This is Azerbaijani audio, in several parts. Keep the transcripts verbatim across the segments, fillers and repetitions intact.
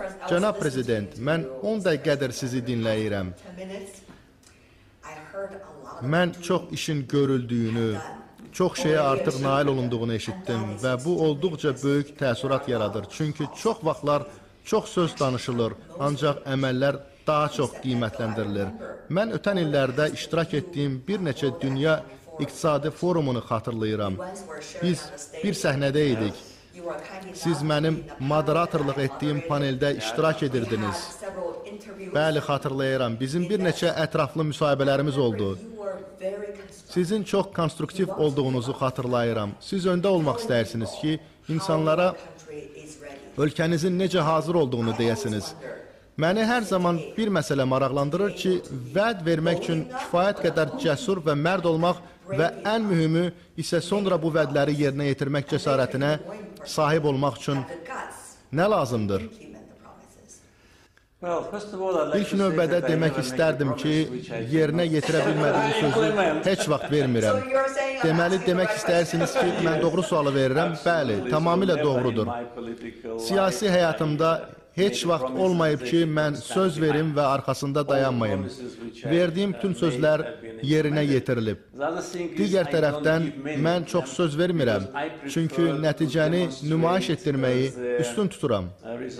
Cənab Prezident, mən on dəqiqədir sizi dinləyirəm. Mən çox işin görüldüyünü, çox şeyə artıq nail olunduğunu eşitdim və bu olduqca böyük təəssürat yaradır. Çünki çox vaxtlar çox söz danışılır, ancaq əməllər daha çox qiymətləndirilir. Mən ötən illərdə iştirak etdiyim bir neçə dünya iqtisadi forumunu xatırlayıram. Biz bir səhnədə idik. Siz mənim moderatorluq etdiyim paneldə iştirak edirdiniz. Bəli, xatırlayıram. Bizim bir neçə ətraflı müsahibələrimiz oldu. Sizin çox konstruktiv olduğunuzu xatırlayıram. Siz öndə olmaq istəyirsiniz ki, insanlara ölkənizin necə hazır olduğunu deyəsiniz. Məni hər zaman bir məsələ maraqlandırır ki, vəd vermək üçün kifayət qədər cəsur və mərd olmaq və ən mühümü isə sonra bu vədləri yerinə yetirmək cəsarətinə sahib olmaq üçün nə lazımdır? İlk növbədə demək istərdim ki, yerinə yetirə bilmədiyim sözü heç vaxt vermirəm. Deməli, demək istəyirsiniz ki, mən doğru sualı verirəm? Bəli, tamamilə doğrudur. Siyasi həyatımda heç vaxt olmayıb ki, mən söz verim və arxasında dayanmayım. Verdiyim bütün sözlər yerinə yetirilib. Digər tərəfdən, mən çox söz vermirəm, çünki nəticəni nümayiş etdirməyi üstün tuturam.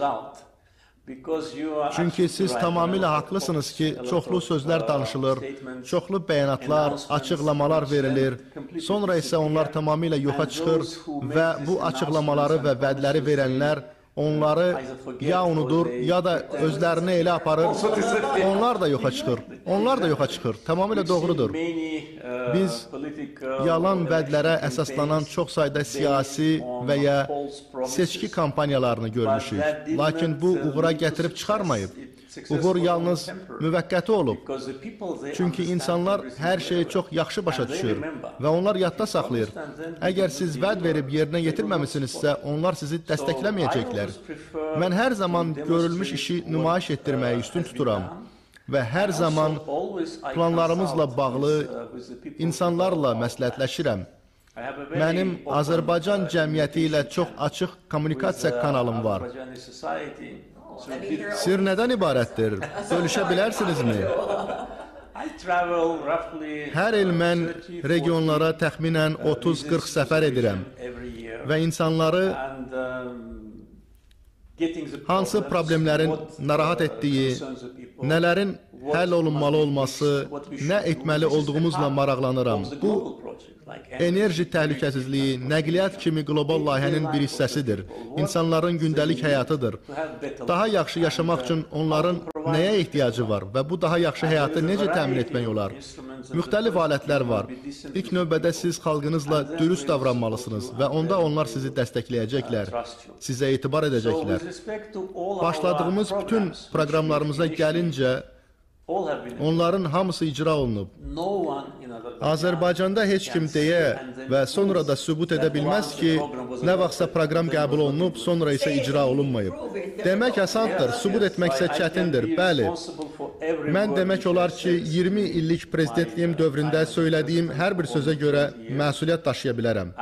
Çünki siz tamamilə haqlısınız ki, çoxlu sözlər danışılır, çoxlu bəyanatlar, açıqlamalar verilir, sonra isə onlar tamamilə yoxa çıxır və bu açıqlamaları və vədləri verənlər onları ya unudur, ya da özlərini elə aparır, onlar da yoxa çıxır, onlar da yoxa çıxır, tamamilə doğrudur. Biz yalan vədlərə əsaslanan çox sayda siyasi və ya seçki kampaniyalarını görmüşük, lakin bu uğura gətirib çıxarmayıb. Uğur yalnız müvəqqəti olub. Çünki insanlar hər şeyi çox yaxşı başa düşür və onlar yadda saxlayır. Əgər siz vəd verib yerinə yetirməmisinizsə, onlar sizi dəstəkləməyəcəklər. Mən hər zaman görülmüş işi nümayiş etdirməyi üstün tuturam və hər zaman planlarımızla bağlı insanlarla məsləhətləşirəm. Mənim Azərbaycan cəmiyyəti ilə çox açıq kommunikasiya kanalım var. Sir nədən ibarətdir? Bölüşə bilərsinizmi? Hər il mən regionlara təxminən otuz qırx səfər edirəm və insanları hansı problemlərin narahat etdiyi, nələrin həll olunmalı olması, nə etməli olduğumuzla maraqlanıram. Bu, enerji təhlükəsizliyi, nəqliyyat kimi qlobal layihənin bir hissəsidir. İnsanların gündəlik həyatıdır. Daha yaxşı yaşamaq üçün onların nəyə ehtiyacı var və bu daha yaxşı həyatı necə təmin etmək olar? Müxtəlif alətlər var. İlk növbədə siz xalqınızla dürüst davranmalısınız və onda onlar sizi dəstəkləyəcəklər, sizə etibar edəcəklər. Başladığımız bütün proqramlarımıza gəlincə, onların hamısı icra olunub. Azərbaycanda heç kim deyə və sonra da sübut edə bilməz ki, nə vaxtsa proqram qəbul olunub, sonra isə icra olunmayıb. Demək asandır, sübut etmək isə çətindir, bəli. Mən demək olar ki, iyirmi illik prezidentliyim dövründə söylədiyim hər bir sözə görə məsuliyyət daşıya bilərəm.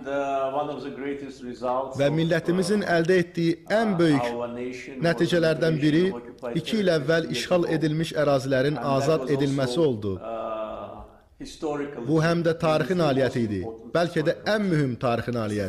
Və millətimizin əldə etdiyi ən böyük nəticələrdən biri iki il əvvəl işğal edilmiş ərazilərin azad edilməsi oldu. Bu həm də tarixi nailiyyət idi, bəlkə də ən mühüm tarixi nailiyyət.